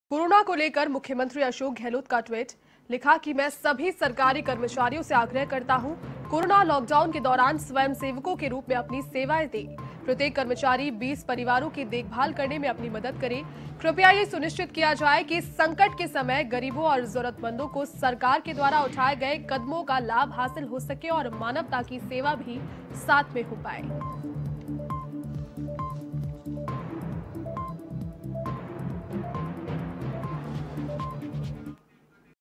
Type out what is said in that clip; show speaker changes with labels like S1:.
S1: Corona को लेकर मुख्यमंत्री अशोक गहलोत का ट्वीट। लिखा कि मैं सभी सरकारी कर्मचारियों से आग्रह करता हूं, कोरोना लॉकडाउन के दौरान स्वयंसेवकों के रूप में अपनी सेवाएं दें। प्रत्येक कर्मचारी 20 परिवारों की देखभाल करने में अपनी मदद करे। कृपया ये सुनिश्चित किया जाए कि संकट के समय गरीबों और जरूरतमंदों को सरकार के द्वारा उठाए गए कदमों का लाभ हासिल हो सके और मानवता की सेवा भी साथ में हो पाए।